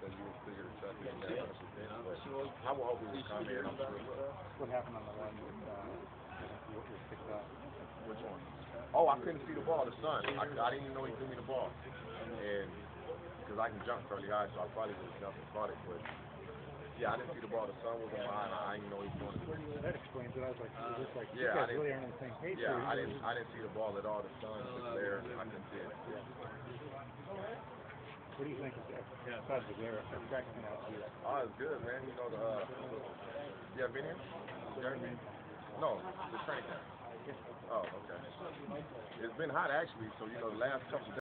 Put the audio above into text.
so you would figure the truck in there. But I will hope it will come in. I'm sure. What happened on the one what was picked up? Which one? Oh, I couldn't see the ball. The sun. I didn't even know he threw me the ball. And because I can jump fairly high, so I probably would have jumped and caught it. But yeah, I didn't see the ball. The sun was on mine. I didn't know he was going to throw it. That explains it. I was like, you yeah, guys really aren't on the same page. Yeah, I didn't see the ball at all. The sun was there. I couldn't see it. Yeah. What do you think besides the glare effect out here? Oh, it's good, man. You know, you have been here? Jeremy? No, the training camp. Oh, okay. It's been hot, actually, so, you know, the last couple of days.